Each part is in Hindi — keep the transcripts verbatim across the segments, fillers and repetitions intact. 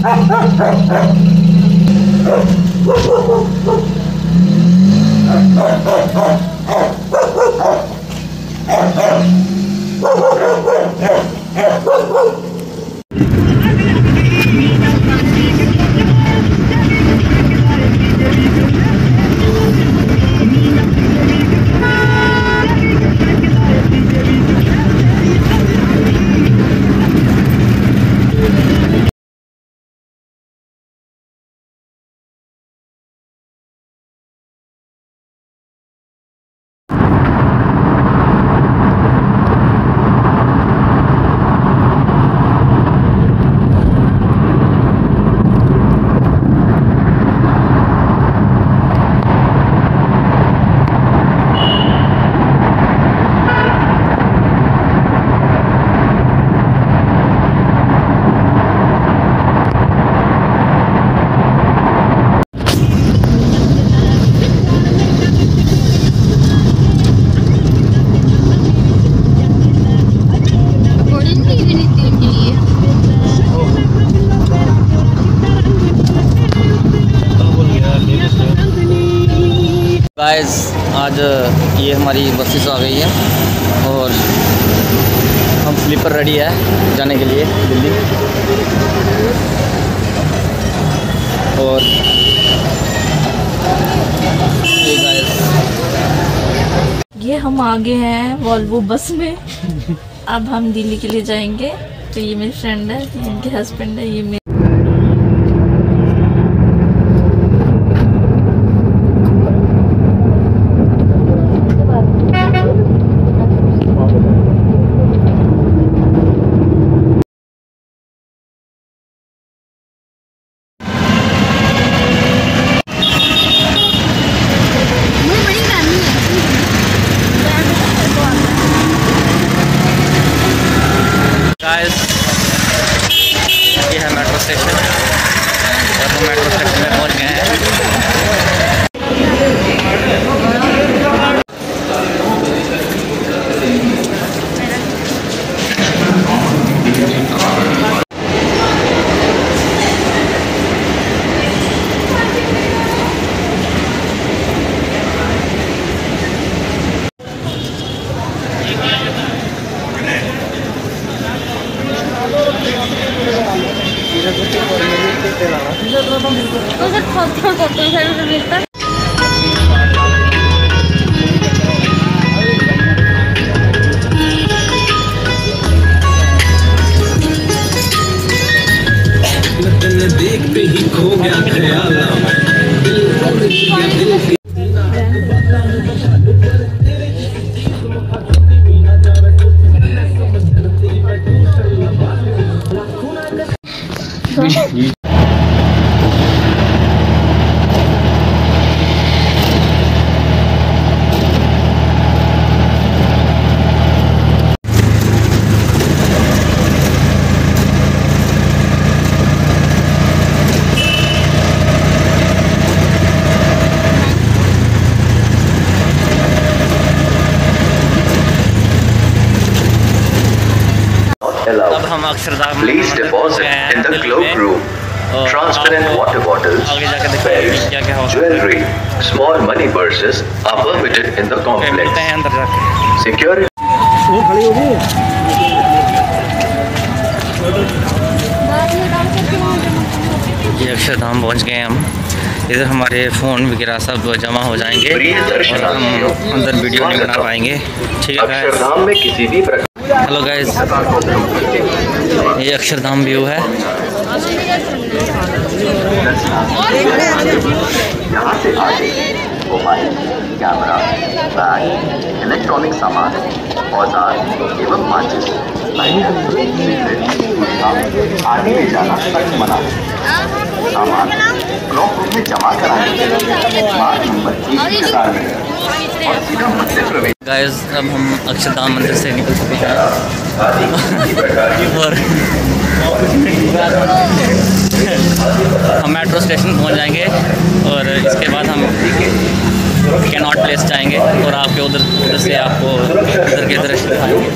गाइस आज ये हमारी बसेस आ गई है और हम स्लीपर रेडी है जाने के लिए दिल्ली। और ये गाइस ये हम आगे हैं वॉल्वो बस में। अब हम दिल्ली के लिए जाएंगे। तो ये मेरी फ्रेंड है, इनके हस्बैंड है, ये मेरे गाइस ये है मेट्रो स्टेशन और हम मेट्रो स्टेशन में पहुंच गए हैं। देखते ही खो गया ख्याल अब हम Akshardham Please deposit in the cloakroom. Transparent water bottles, belts, jewelry, small money purses are permitted in the complex. Security. ये अक्षरधाम पहुंच गए हम। इधर हमारे फ़ोन वगैरह सब जमा हो जाएंगे और हम अंदर वीडियो नहीं बना पाएंगे। ठीक है गाइस। हेलो गाइस, ये अक्षरधाम व्यू है। यहाँ से आगे मोबाइल, कैमरा, बैग, इलेक्ट्रॉनिक सामान, औजार एवं माचिस, आदि ले जाना सख्त मना है। सामान क्लॉक रूम में जमा कराने के लिए मार्ग नंबर एक की कतार में और सीधा मंदिर प्रवेश। गाइस अब हम अक्षरधाम मंदिर से निकल चुके हैं और हम मेट्रो स्टेशन पहुंच जाएंगे और इसके बाद हम कैनॉट प्लेस जाएंगे और आपके उधर उधर से आपको इधर के दृश्य दिखाएंगे।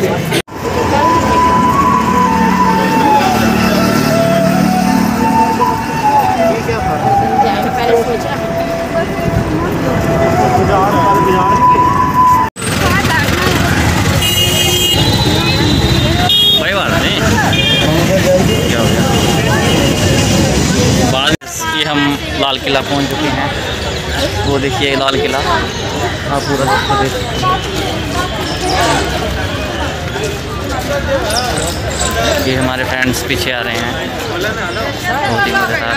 किला पहुंच चुके हैं। वो देखिए लाल किला, आप पूरा रास्ता देख सकते हैं। ये हमारे फ्रेंड्स पीछे आ रहे हैं, बहुत ही मज़ेदार।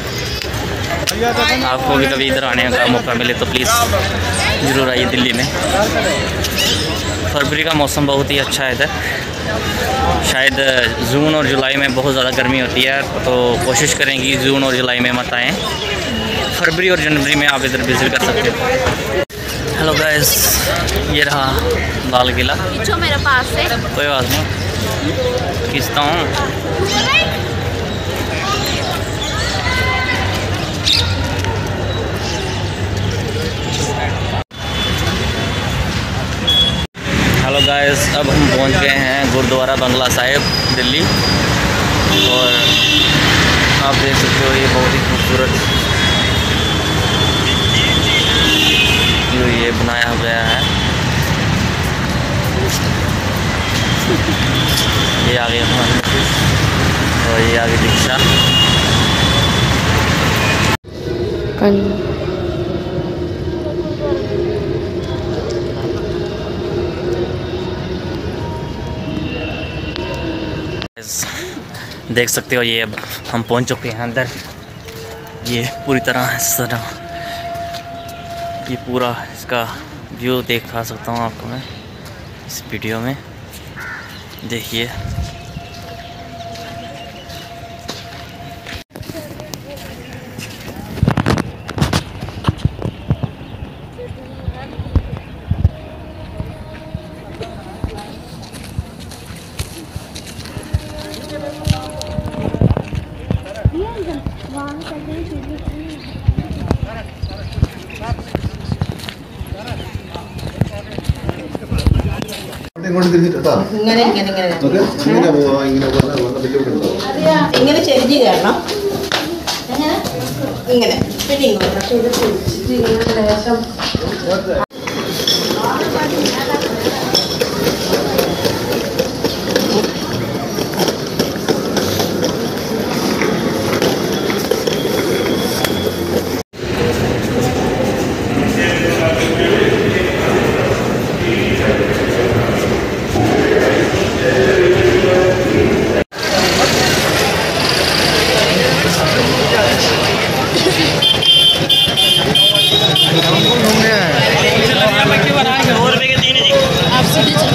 आपको भी कभी इधर आने का मौका मिले तो प्लीज़ ज़रूर आइए दिल्ली में। फरवरी का मौसम बहुत ही अच्छा है इधर। शायद जून और जुलाई में बहुत ज़्यादा गर्मी होती है, तो कोशिश करेंगी जून और जुलाई में मत आएँ। फरवरी और जनवरी में आप इधर विजिट कर सकते हो। हेलो गाइस, ये रहा लाल किला। मेरे पास है, कोई बात नहीं, खींचता हूँ। हेलो गाइस, अब हम पहुंच गए हैं गुरुद्वारा बंगला साहिब दिल्ली, और आप देख सकते हो ये बहुत ही खूबसूरत जो ये बनाया गया है। ये आगे हमारे और ये आगे दीक्षा। देख सकते हो ये अब हम पहुंच चुके हैं अंदर। ये पूरी तरह इस तरह ये पूरा इसका व्यू दिखा सकता हूँ आपको मैं इस वीडियो में, देखिए। ഇങ്ങനെ ഇങ്ങനെ ഇങ്ങനെ ഇങ്ങനെ ചെരിഞ്ഞ് കയറണം. ഇങ്ങനെ പിന്നെ ഇങ്ങോട്ട് ലേശം आप सीधे